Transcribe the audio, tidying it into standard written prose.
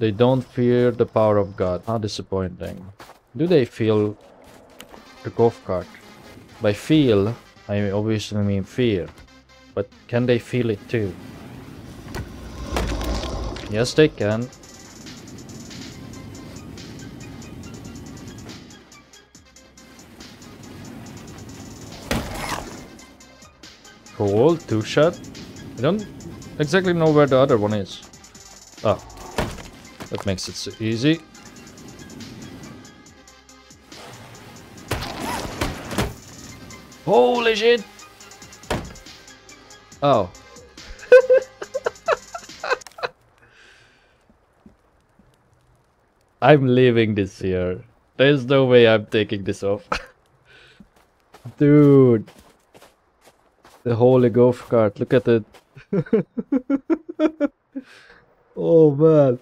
They don't fear the power of God. How disappointing. Do they feel the golf cart? By feel, I obviously mean fear. But can they feel it too? Yes, they can. Cool, 2-shot. I don't exactly know where the other one is. Ah, that makes it so easy. Holy shit! Oh. I'm leaving this here. There's no way I'm taking this off. Dude. The holy golf cart, look at it. Oh man.